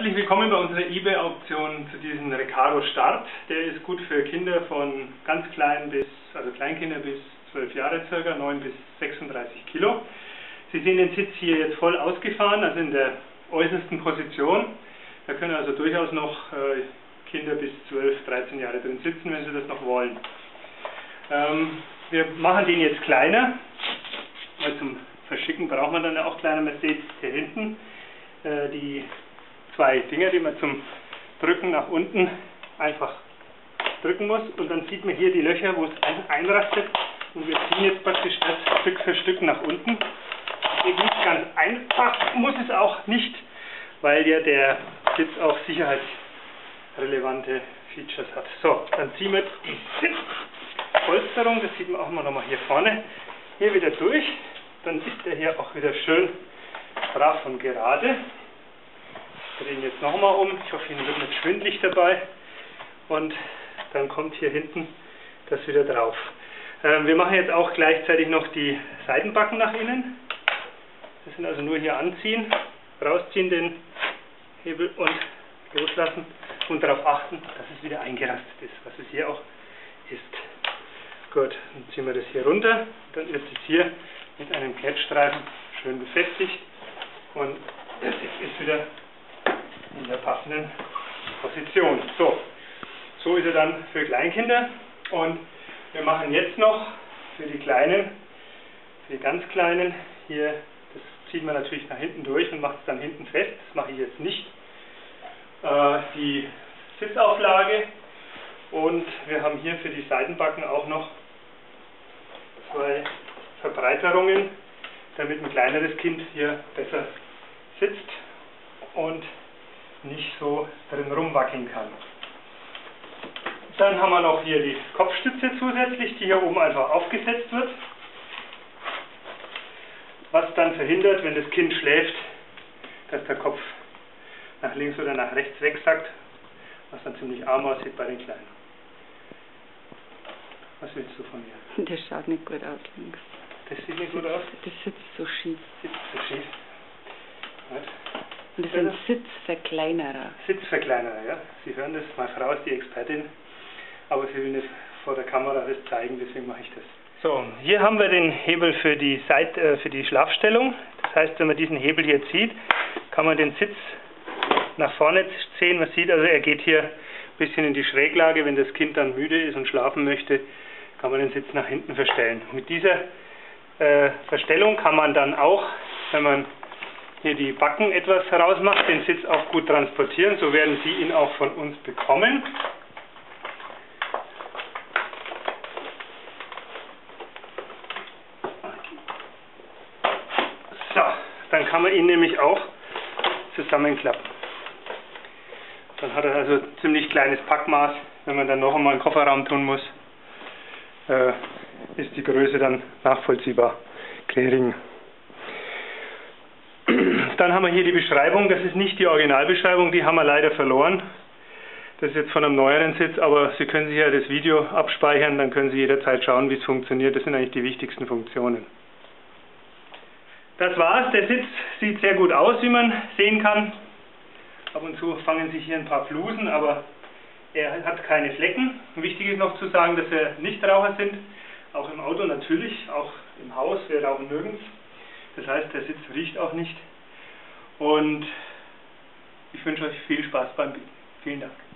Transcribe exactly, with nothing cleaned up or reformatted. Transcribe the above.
Herzlich willkommen bei unserer eBay-Auktion zu diesem Recaro Start. Der ist gut für Kinder von ganz klein bis, also Kleinkinder bis zwölf Jahre circa, neun bis sechsunddreißig Kilo. Sie sehen den Sitz hier jetzt voll ausgefahren, also in der äußersten Position. Da können also durchaus noch äh, Kinder bis zwölf, dreizehn Jahre drin sitzen, wenn sie das noch wollen. Ähm, wir machen den jetzt kleiner, weil zum Verschicken braucht man dann ja auch kleiner. Man sieht hier hinten äh, die zwei Dinger, die man zum Drücken nach unten einfach drücken muss, und dann sieht man hier die Löcher, wo es ein einrastet, und wir ziehen jetzt praktisch das Stück für Stück nach unten. Geht nicht ganz einfach, muss es auch nicht, weil ja der Sitz auch sicherheitsrelevante Features hat. So, dann ziehen wir die Sitzpolsterung, das sieht man auch mal nochmal hier vorne, hier wieder durch, dann ist der hier auch wieder schön brav und gerade. Wir drehen jetzt nochmal um, ich hoffe, Ihnen wird nicht schwindelig dabei, und dann kommt hier hinten das wieder drauf. Ähm, wir machen jetzt auch gleichzeitig noch die Seitenbacken nach innen. Das sind also nur hier anziehen, rausziehen den Hebel und loslassen und darauf achten, dass es wieder eingerastet ist, was es hier auch ist. Gut, dann ziehen wir das hier runter, dann wird es hier mit einem Klettstreifen schön befestigt und der Sitz ist wieder in der passenden Position. So, so ist er dann für Kleinkinder, und wir machen jetzt noch für die Kleinen, für die ganz Kleinen, hier, das zieht man natürlich nach hinten durch und macht es dann hinten fest, das mache ich jetzt nicht, äh, die Sitzauflage, und wir haben hier für die Seitenbacken auch noch zwei Verbreiterungen, damit ein kleineres Kind hier besser sitzt und nicht so drin rumwackeln kann. Dann haben wir noch hier die Kopfstütze zusätzlich, die hier oben einfach aufgesetzt wird, was dann verhindert, wenn das Kind schläft, dass der Kopf nach links oder nach rechts wegsackt, was dann ziemlich arm aussieht bei den Kleinen. Was willst du von mir? Der schaut nicht gut aus links. Das sieht nicht gut aus? Das sitzt so schief. Sitzt so schief. Gut. Und das ist ein Sitzverkleinerer. Sitzverkleinerer, ja. Sie hören das, meine Frau ist die Expertin, aber sie will nicht vor der Kamera das zeigen, deswegen mache ich das. So, hier haben wir den Hebel für die Seite, äh, für die Schlafstellung. Das heißt, wenn man diesen Hebel hier zieht, kann man den Sitz nach vorne ziehen. Man sieht also, er geht hier ein bisschen in die Schräglage. Wenn das Kind dann müde ist und schlafen möchte, kann man den Sitz nach hinten verstellen. Mit dieser äh, Verstellung kann man dann auch, wenn man hier die Backen etwas herausmacht, den Sitz auch gut transportieren. So werden Sie ihn auch von uns bekommen. So, dann kann man ihn nämlich auch zusammenklappen. Dann hat er also ein ziemlich kleines Packmaß. Wenn man dann noch einmal einen Kofferraum tun muss, äh, ist die Größe dann nachvollziehbar gering. Dann haben wir hier die Beschreibung, das ist nicht die Originalbeschreibung, die haben wir leider verloren. Das ist jetzt von einem neueren Sitz, aber Sie können sich ja das Video abspeichern, dann können Sie jederzeit schauen, wie es funktioniert. Das sind eigentlich die wichtigsten Funktionen. Das war's, der Sitz sieht sehr gut aus, wie man sehen kann. Ab und zu fangen sich hier ein paar Flusen, aber er hat keine Flecken. Wichtig ist noch zu sagen, dass wir Nichtraucher sind, auch im Auto natürlich, auch im Haus, wir rauchen nirgends. Das heißt, der Sitz riecht auch nicht. Und ich wünsche euch viel Spaß beim Bieten. Vielen Dank.